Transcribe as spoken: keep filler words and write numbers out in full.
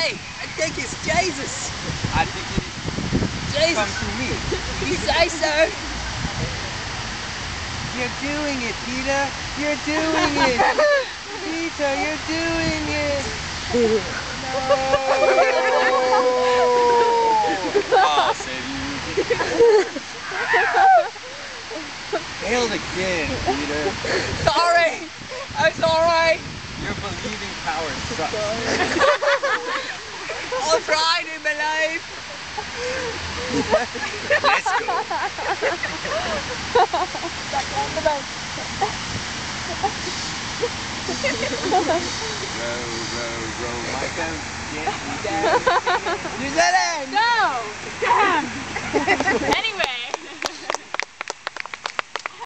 Hey, I think it's Jesus. I think it Jesus. comes to me. You say so. You're doing it, Peter. You're doing it. Peter, you're doing it. No. Oh, save you. Failed again, Peter. Sorry. I'm sorry. Your believing power sucks. I'll try to believe. Let's go. Row, row, row, my boat gently down. You said it. No. Damn. Anyway.